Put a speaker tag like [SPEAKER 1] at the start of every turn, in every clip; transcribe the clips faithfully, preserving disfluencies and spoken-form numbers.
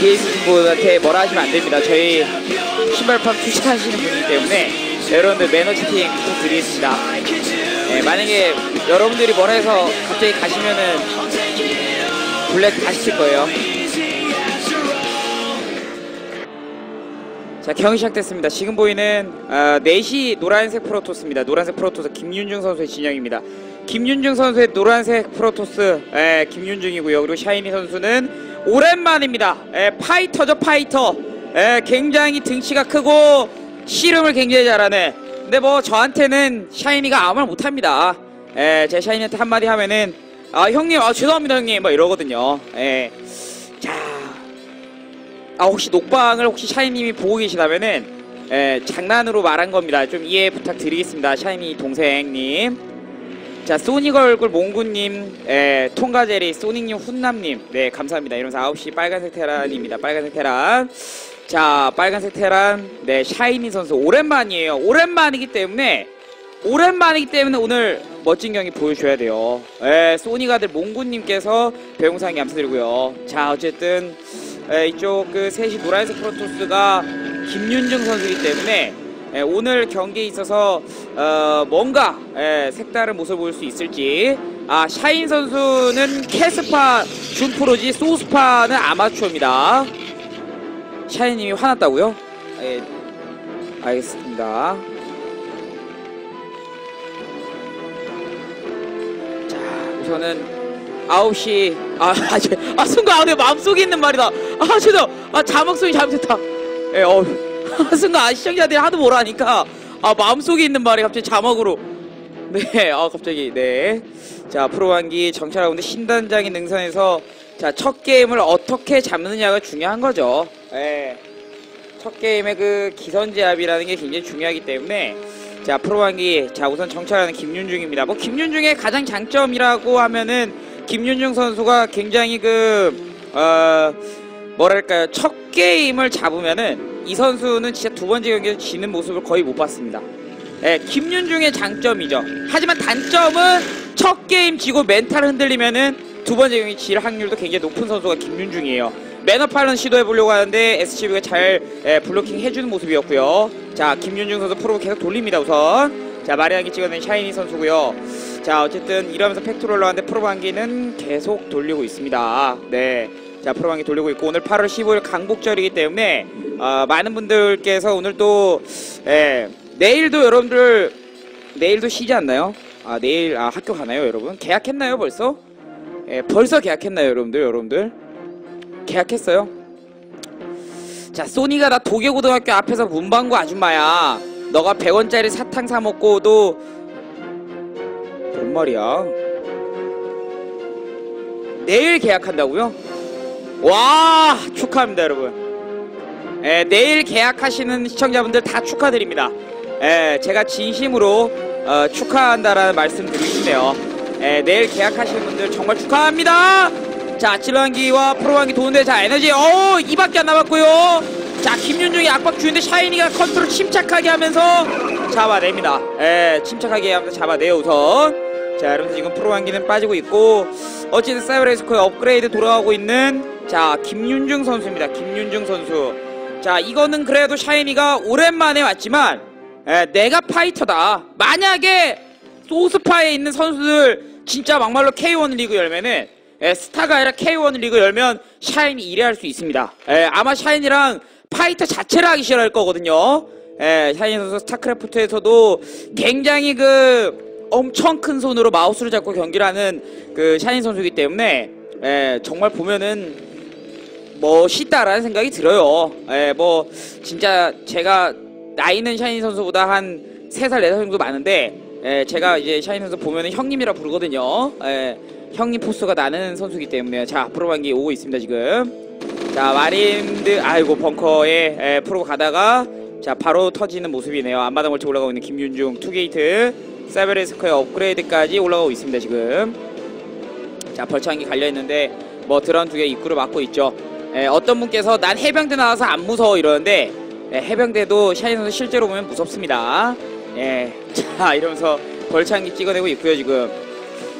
[SPEAKER 1] 지에이씨분한테 뭐라 하시면 안 됩니다. 저희 신발판 투자하시는 분이기 때문에 여러분들 매너 채팅 부탁드리겠습니다. 네, 만약에 여러분들이 뭐라 해서 갑자기 가시면은 블랙 다 시킬 거예요. 자, 경기 시작됐습니다. 지금 보이는 어, 넷이 노란색 프로토스입니다. 노란색 프로토스 김윤중 선수의 진영입니다. 김윤중 선수의 노란색 프로토스 에, 김윤중이고요. 그리고 샤이니 선수는 오랜만입니다. 에, 파이터죠, 파이터. 에, 굉장히 등치가 크고 씨름을 굉장히 잘하네. 근데 뭐 저한테는 샤이니가 아무 말 못합니다. 에, 제 샤이니한테 한마디 하면은 아 형님 아 죄송합니다 형님 뭐 이러거든요. 에, 자, 아 혹시 녹방을 혹시 샤이님이 보고 계시다면은 에, 장난으로 말한 겁니다. 좀 이해 부탁드리겠습니다. 샤이니 동생님. 자, 소닉 얼굴 몽구님, 에, 통가제리, 소닉님, 훈남님, 네, 감사합니다. 이러면서 아홉 시 빨간색 테란입니다. 빨간색 테란. 자, 빨간색 테란, 네, 샤이니 선수. 오랜만이에요. 오랜만이기 때문에, 오랜만이기 때문에 오늘 멋진 경기 보여줘야 돼요. 에, 소닉 아들 몽구님께서 배웅상에 감사드리고요. 자, 어쨌든, 에, 이쪽 그 셋이 노란색 프로토스가 김윤중 선수이기 때문에, 예, 오늘 경기에 있어서 어, 뭔가 예, 색다른 모습을 보일 수 있을지. 아, 샤인 선수는 캐스파 준프로지 소스파는 아마추어입니다. 샤인님이 화났다고요? 예, 알겠습니다. 자, 우선은 아홉 시 아, 아, 아 순간 아, 내 마음속에 있는 말이다. 아, 죄송. 아, 자막송이 잘못했다. 예, 어. 순간 시청자들이 하도 뭐라 하니까 아 마음속에 있는 말이 갑자기 자막으로 네 아 갑자기 네 자 프로반기 정찰하고 있는 신단장의 능선에서 자 첫 게임을 어떻게 잡느냐가 중요한 거죠. 네. 첫 게임의 그 기선제압이라는 게 굉장히 중요하기 때문에 자 프로반기 자 우선 정찰하는 김윤중입니다. 뭐 김윤중의 가장 장점이라고 하면은 김윤중 선수가 굉장히 그 어 뭐랄까요 첫 게임을 잡으면은 이 선수는 진짜 두 번째 경기에서 지는 모습을 거의 못 봤습니다. 예, 김윤중의 장점이죠. 하지만 단점은 첫 게임 지고 멘탈 흔들리면은 두 번째 경기 질 확률도 굉장히 높은 선수가 김윤중이에요. 매너팔런 시도해보려고 하는데 에스씨비가 잘 예, 블로킹 해주는 모습이었고요. 자, 김윤중 선수 프로 계속 돌립니다. 우선 자 마리안기 찍어낸 샤이니 선수고요. 자 어쨌든 이러면서 팩토리 올라왔는데 프로 관계는 계속 돌리고 있습니다. 네. 자 프로방이 돌리고 있고 오늘 팔월 십오일 강복절이기 때문에 어, 많은 분들께서 오늘 또 예, 내일도 여러분들 내일도 쉬지 않나요? 아 내일 아 학교 가나요 여러분? 계약했나요 벌써? 예, 벌써 계약했나요 여러분들? 여러분들 계약했어요? 자 소니가 나 도계고등학교 앞에서 문방구 아줌마야. 너가 백 원짜리 사탕 사 먹고도 뭔 말이야? 내일 계약한다고요? 와 축하합니다 여러분. 에, 내일 계약하시는 시청자분들 다 축하드립니다. 에, 제가 진심으로 어, 축하한다라는 말씀 드리고 싶네요. 에, 내일 계약하시는 분들 정말 축하합니다. 자 찔러한기와 프로한기 도는데 자 에너지 어 이밖에 안 남았고요. 자 김윤중이 압박 주는데 샤이니가 컨트롤 침착하게 하면서 잡아냅니다. 에, 침착하게 하면서 잡아내요 우선. 자 여러분 지금 프로한기는 빠지고 있고 어쨌든 사이버레이스코에 업그레이드 돌아가고 있는 자 김윤중 선수입니다. 김윤중 선수. 자 이거는 그래도 샤이니가 오랜만에 왔지만 에, 내가 파이터다. 만약에 소스파에 있는 선수들 진짜 막말로 케이원 리그 열면은 에, 스타가 아니라 케이원 리그 열면 샤이니 일 위 할 수 있습니다. 에, 아마 샤이니랑 파이터 자체를 하기 싫어할 거거든요. 에, 샤이니 선수 스타크래프트에서도 굉장히 그 엄청 큰 손으로 마우스를 잡고 경기를 하는 그 샤이니 선수이기 때문에 에, 정말 보면은 멋있다라는 생각이 들어요. 에, 뭐 진짜 제가 나이는 샤이니 선수보다 한 세 살, 네 살 정도 많은데 에, 제가 이제 샤이니 선수 보면은 형님이라 부르거든요. 에, 형님 포스가 나는 선수이기 때문에 자 프로반기 오고 있습니다 지금. 자 마린드 아이고 벙커에 에, 프로 가다가 자 바로 터지는 모습이네요. 앞마당 멀티 올라가고 있는 김윤중 투게이트 사이버레스커의 업그레이드까지 올라가고 있습니다 지금. 자 벌창기 갈려있는데 뭐 드론 두 개 입구를 막고 있죠. 에, 어떤 분께서 난 해병대 나와서 안 무서워 이러는데 에, 해병대도 샤이니 선수 실제로 보면 무섭습니다. 예, 자 이러면서 벌창기 찍어내고 있고요 지금.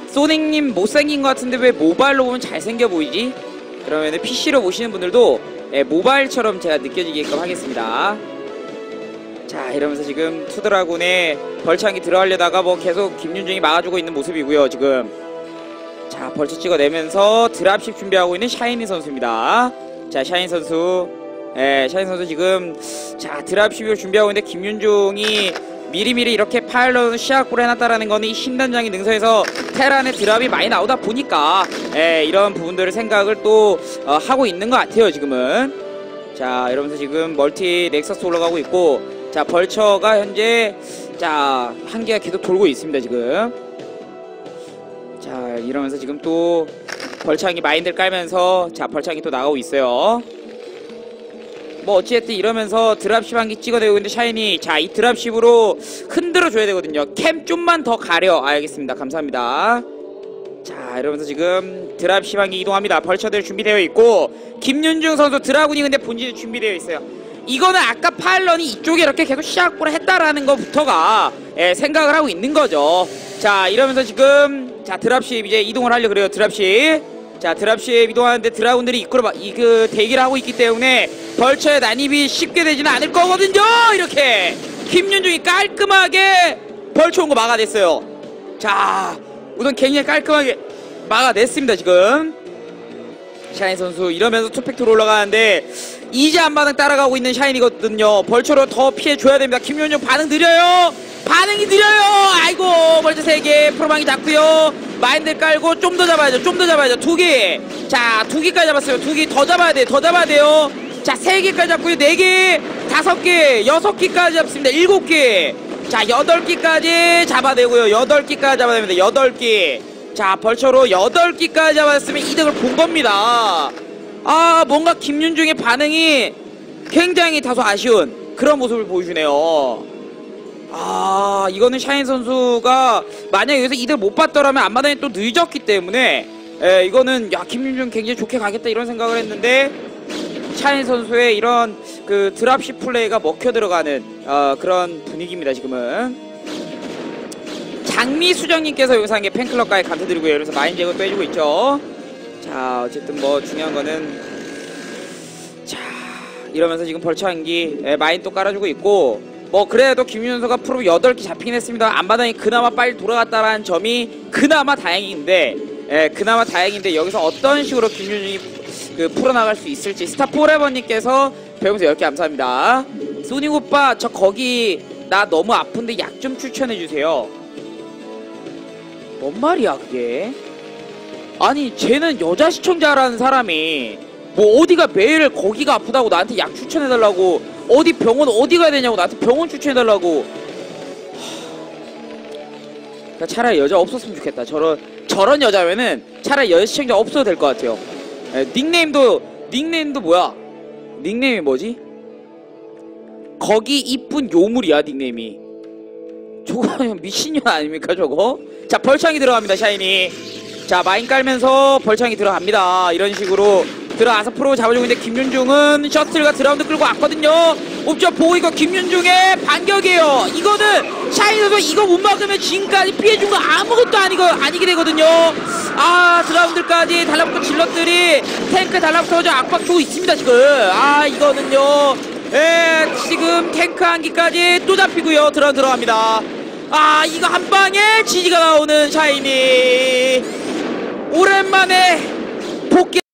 [SPEAKER 1] 소닉님 못생긴 것 같은데 왜 모바일로 보면 잘생겨 보이지? 그러면 피씨로 보시는 분들도 예, 모바일처럼 제가 느껴지게끔 하겠습니다. 자, 이러면서 지금 투드라군의 벌창이 들어가려다가 뭐 계속 김윤중이 막아주고 있는 모습이고요. 지금 자, 벌처 찍어내면서 드랍십 준비하고 있는 샤이니 선수입니다. 자, 샤이니 선수, 예, 샤이니 선수 지금 자 드랍십을 준비하고 있는데 김윤중이 미리미리 이렇게 파일럿 시작을 해놨다라는 거는 이 신단장의 능선에서 테란의 드랍이 많이 나오다 보니까 예, 이런 부분들을 생각을 또 어, 하고 있는 것 같아요. 지금은 자, 이러면서 지금 멀티 넥서스 올라가고 있고, 자, 벌처가 현재 자 한 개가 계속 돌고 있습니다. 지금 자, 이러면서 지금 또 벌창이 마인드를 깔면서 자 벌창이 또 나가고 있어요. 뭐 어찌됐든 이러면서 드랍십 한 개 찍어내고 있는데 샤이니, 자, 이 드랍십으로 흔들어 줘야 되거든요. 캠 좀만 더 가려. 아, 알겠습니다. 감사합니다. 자, 이러면서 지금 드랍십 한 개 이동합니다. 벌처들 준비되어 있고, 김윤중 선수 드라군이 근데 본진에 준비되어 있어요. 이거는 아까 파일런이 이쪽에 이렇게 계속 시작을 했다라는 것부터가 예, 생각을 하고 있는 거죠. 자, 이러면서 지금 자 드랍십 이제 이동을 하려 그래요. 드랍십, 자 드랍십 이동하는데 드라군들이 이끌어 이 그 대기를 하고 있기 때문에 벌처의 난입이 쉽게 되지는 않을 거거든요. 이렇게 김윤중이 깔끔하게 벌쳐 온 거 막아냈어요. 자, 우선 굉장히 깔끔하게 막아냈습니다. 지금 샤인 선수 이러면서 투팩트로 올라가는데 이제 앞마당 따라가고 있는 샤인이거든요. 벌처로 더 피해줘야 됩니다. 김윤중 반응 느려요. 반응이 느려요. 아이고, 벌처 세 개 프로방이 잡고요. 마인드 깔고 좀 더 잡아야죠. 좀 더 잡아야죠. 두 개. 자, 두 개까지 잡았어요. 두 개 더 잡아야 돼. 더 잡아야 돼요. 자, 세 개까지 잡고요. 네 개, 다섯 개, 여섯 개까지 잡습니다. 일곱 개. 자, 여덟 개까지 잡아내고요. 여덟 개까지 잡아냅니다. 여덟 개. 자, 벌처로 여덟 개까지 잡았으면 이득을 본 겁니다. 아, 뭔가 김윤중의 반응이 굉장히 다소 아쉬운 그런 모습을 보여주네요. 아, 이거는 샤인 선수가 만약 여기서 이득을 못 봤더라면 앞마당이 또 늦었기 때문에 에, 이거는 야, 김윤중 굉장히 좋게 가겠다 이런 생각을 했는데 샤인 선수의 이런 그 드랍십 플레이가 먹혀 들어가는 어, 그런 분위기입니다. 지금은 장미수정님께서 영상에 팬클럽까지 감사드리고요. 이러면서 마인 제거 빼주고 있죠. 자, 어쨌든 뭐 중요한 거는 자, 이러면서 지금 벌처 한기 마인 또 깔아주고 있고, 뭐 그래도 김윤중 선수가 프로 여덟 개 잡히긴 했습니다. 앞마당이 그나마 빨리 돌아갔다라는 점이 그나마 다행인데, 예, 그나마 다행인데 여기서 어떤 식으로 김윤중이 그 풀어나갈 수 있을지. 스타 포레버님께서 배우면서 열 개 감사합니다. 소닉 오빠, 저 거기 나 너무 아픈데 약 좀 추천해주세요. 뭔 말이야 그게? 아니, 쟤는 여자 시청자라는 사람이 뭐 어디가 매일 거기가 아프다고 나한테 약 추천해달라고, 어디 병원 어디 가야 되냐고 나한테 병원 추천해달라고. 그러니까 차라리 여자 없었으면 좋겠다. 저런 저런 여자면은 차라리 여자 시청자 없어도 될 것 같아요. 에, 닉네임도 닉네임도 뭐야? 닉네임이 뭐지? 거기 이쁜 요물이야 닉네임이. 저거 미친년 아닙니까 저거? 자, 벌창이 들어갑니다. 샤이니. 자, 마인 깔면서 벌창이 들어갑니다. 이런 식으로 들어가서 프로 잡아주고 있는데 김윤중은 셔틀과 드라운드 끌고 왔거든요. 옵션 보고 있고 김윤중의 반격이에요. 이거는 샤이니 선수 이거 못 막으면 지금까지 피해준 거 아무것도 아니고 아니게 되거든요. 아, 드라운드까지 달라붙고 질럿들이 탱크 달라붙어서 압박 주고 있습니다 지금. 아, 이거는요, 예, 지금 탱크 한 기까지 또 잡히고요. 드라운드 들어갑니다. 아, 이거 한 방에 지지가 나오는 샤이니. 오랜만에 복귀.